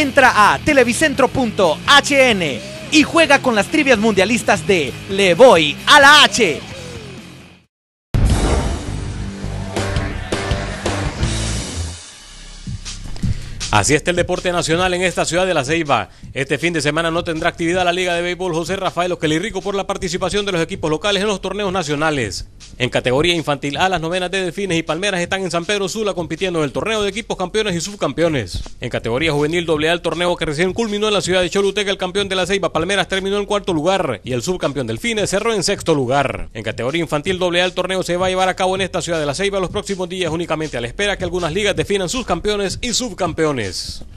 Entra a televicentro.hn y juega con las trivias mundialistas de Le Voy a la H. Así está el deporte nacional en esta ciudad de La Ceiba. Este fin de semana no tendrá actividad la Liga de Béisbol José Rafael Oquelirrico por la participación de los equipos locales en los torneos nacionales. En categoría infantil A, las novenas de Delfines y Palmeras están en San Pedro Sula compitiendo en el torneo de equipos campeones y subcampeones. En categoría juvenil AA, el torneo que recién culminó en la ciudad de Choluteca, el campeón de La Ceiba, Palmeras, terminó en cuarto lugar y el subcampeón Delfines cerró en sexto lugar. En categoría infantil AA, el torneo se va a llevar a cabo en esta ciudad de La Ceiba los próximos días, únicamente a la espera que algunas ligas definan sus campeones y subcampeones.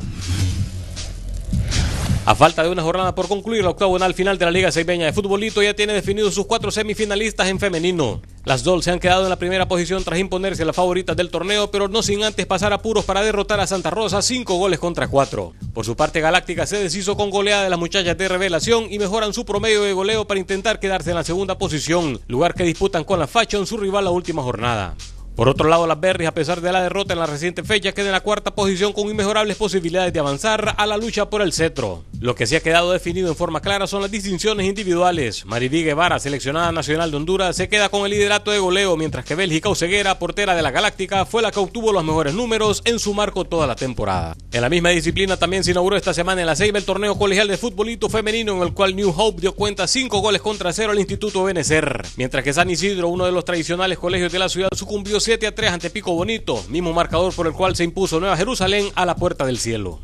A falta de una jornada por concluir, la octagonal final de la Liga Ceibeña de Futbolito ya tiene definidos sus 4 semifinalistas en femenino. Las Dolls se han quedado en la primera posición tras imponerse a las favoritas del torneo, pero no sin antes pasar apuros para derrotar a Santa Rosa 5-4. Por su parte, Galáctica se deshizo con goleada de las muchachas de Revelación y mejoran su promedio de goleo para intentar quedarse en la segunda posición, lugar que disputan con la Fashion, su rival, la última jornada. Por otro lado, las Berries, a pesar de la derrota en la reciente fecha, quedan en la cuarta posición con inmejorables posibilidades de avanzar a la lucha por el cetro. Lo que sí ha quedado definido en forma clara son las distinciones individuales. Mariví Guevara, seleccionada nacional de Honduras, se queda con el liderato de goleo, mientras que Bélgica Oseguera, portera de la Galáctica, fue la que obtuvo los mejores números en su marco toda la temporada. En la misma disciplina también se inauguró esta semana en La Ceiba el torneo colegial de futbolito femenino, en el cual New Hope dio cuenta 5-0 al Instituto Benecer, mientras que San Isidro, uno de los tradicionales colegios de la ciudad, sucumbió 7-3 ante Pico Bonito, mismo marcador por el cual se impuso Nueva Jerusalén a la Puerta del Cielo.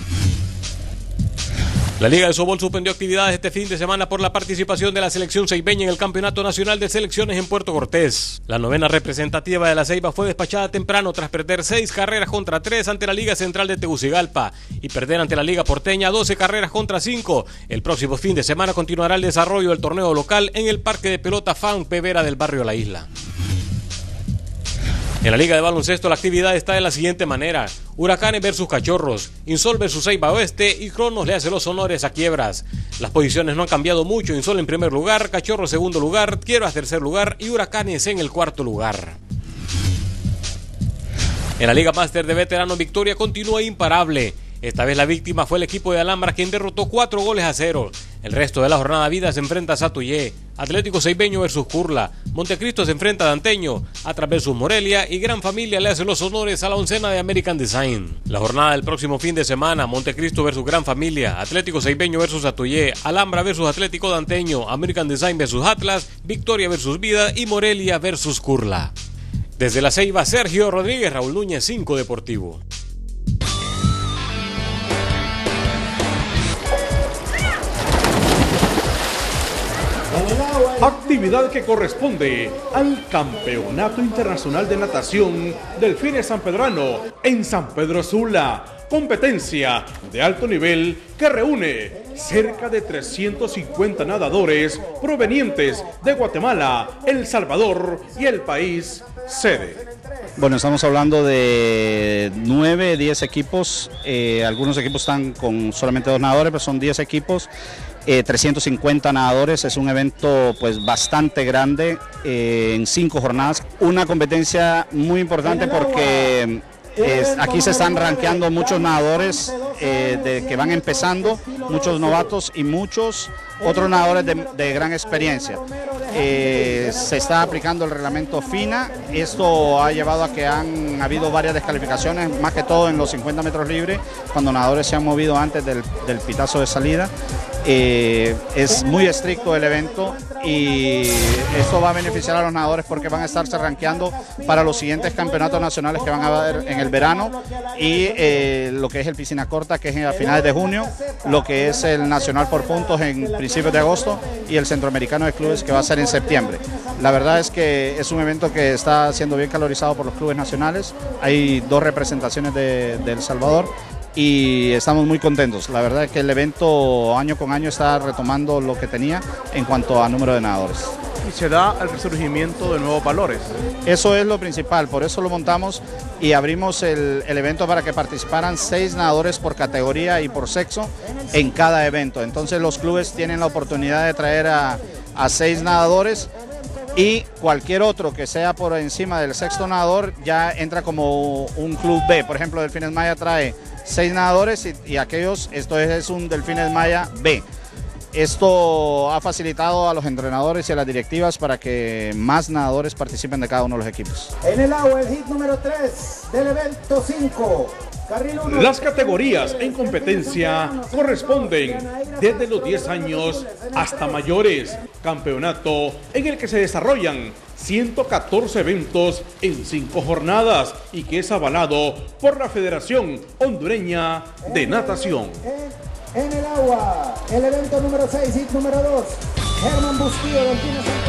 La Liga de Sobol suspendió actividades este fin de semana por la participación de la selección ceibeña en el Campeonato Nacional de Selecciones en Puerto Cortés. La novena representativa de La Ceiba fue despachada temprano tras perder 6-3 ante la Liga Central de Tegucigalpa y perder ante la Liga Porteña 12-5. El próximo fin de semana continuará el desarrollo del torneo local en el Parque de Pelota Fan Pevera del barrio La Isla. En la Liga de Baloncesto la actividad está de la siguiente manera: Huracanes versus Cachorros, Insol versus Ceiba Oeste y Cronos le hace los honores a Quiebras. Las posiciones no han cambiado mucho: Insol en primer lugar, Cachorros segundo lugar, Quiebras tercer lugar y Huracanes en el cuarto lugar. En la Liga Máster de Veteranos, Victoria continúa imparable. Esta vez la víctima fue el equipo de Alhambra, quien derrotó 4-0. El resto de la jornada vida se enfrenta a Satuyé, Atlético Ceibeño versus Curla, Montecristo se enfrenta a Danteño, Atras versus Morelia y Gran Familia le hace los honores a la oncena de American Design. La jornada del próximo fin de semana: Montecristo versus Gran Familia, Atlético Ceibeño versus Satuyé, Alhambra versus Atlético Danteño, American Design versus Atlas, Victoria versus Vida y Morelia versus Curla. Desde La Ceiba, Sergio Rodríguez, Raúl Núñez, 5 Deportivo. Actividad que corresponde al Campeonato Internacional de Natación Delfines Sanpedrano en San Pedro Sula. Competencia de alto nivel que reúne cerca de 350 nadadores provenientes de Guatemala, El Salvador y el país sede. Bueno, estamos hablando de 9, 10 equipos. Algunos equipos están con solamente 2 nadadores, pero son 10 equipos. 350 nadadores, es un evento pues bastante grande en 5 jornadas. Una competencia muy importante porque aquí se están rankeando muchos nadadores que van empezando, muchos novatos y muchos otros nadadores de gran experiencia. Se está aplicando el reglamento FINA. Esto ha llevado a que han habido varias descalificaciones, más que todo en los 50 metros libres, cuando nadadores se han movido antes del pitazo de salida. Es muy estricto el evento y esto va a beneficiar a los nadadores porque van a estarse rankeando para los siguientes campeonatos nacionales que van a haber en el verano y lo que es el piscina corta, que es a finales de junio, lo que es el nacional por puntos en principios de agosto y el centroamericano de clubes, que va a ser en septiembre. La verdad es que es un evento que está siendo bien calorizado por los clubes nacionales. Hay 2 representaciones de El Salvador y estamos muy contentos. La verdad es que el evento año con año está retomando lo que tenía en cuanto a número de nadadores. Y se da el resurgimiento de nuevos valores. Eso es lo principal, por eso lo montamos y abrimos el evento para que participaran 6 nadadores por categoría y por sexo en cada evento. Entonces los clubes tienen la oportunidad de traer a 6 nadadores y cualquier otro que sea por encima del sexto nadador ya entra como un club B. Por ejemplo, Delfines Maya trae 6 nadadores y aquellos, esto es un Delfines Maya B. Esto ha facilitado a los entrenadores y a las directivas para que más nadadores participen de cada uno de los equipos. En el agua, el hit número 3 del evento 5. Las categorías en competencia corresponden desde los 10 años hasta mayores. Campeonato en el que se desarrollan 114 eventos en 5 jornadas y que es avalado por la Federación Hondureña de Natación. En el agua, el evento número 6, hit número 2. Germán Bustillo, Delfines